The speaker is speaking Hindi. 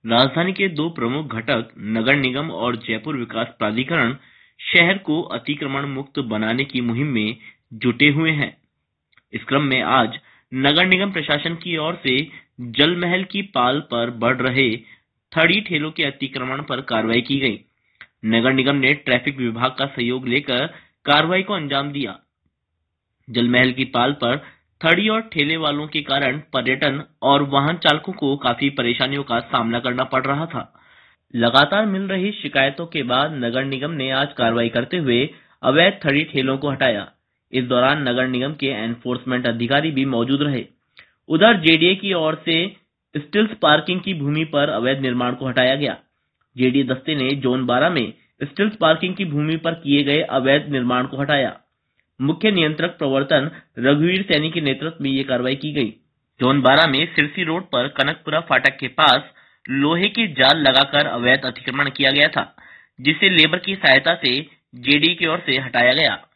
राजधानी के दो प्रमुख घटक नगर निगम और जयपुर विकास प्राधिकरण शहर को अतिक्रमण मुक्त बनाने की मुहिम में जुटे हुए हैं। इस क्रम में आज नगर निगम प्रशासन की ओर से जल महल की पाल पर बढ़ रहे थड़ी ठेलों के अतिक्रमण पर कार्रवाई की गई। नगर निगम ने ट्रैफिक विभाग का सहयोग लेकर कार्रवाई को अंजाम दिया। जल महल की पाल पर थड़ी और ठेले वालों के कारण पर्यटन और वाहन चालकों को काफी परेशानियों का सामना करना पड़ रहा था। लगातार मिल रही शिकायतों के बाद नगर निगम ने आज कार्रवाई करते हुए अवैध थड़ी ठेलों को हटाया। इस दौरान नगर निगम के एनफोर्समेंट अधिकारी भी मौजूद रहे। उधर जेडीए की ओर से स्टिल्स पार्किंग की भूमि पर अवैध निर्माण को हटाया गया। जेडीए दस्ते ने जोन 12 में स्टिल्स पार्किंग की भूमि पर किए गए अवैध निर्माण को हटाया। मुख्य नियंत्रक प्रवर्तन रघुवीर सैनी के नेतृत्व में ये कार्रवाई की गई। जोन 12 में सिरसी रोड पर कनकपुरा फाटक के पास लोहे की जाल लगाकर अवैध अतिक्रमण किया गया था, जिसे लेबर की सहायता से जेडीए की ओर से हटाया गया।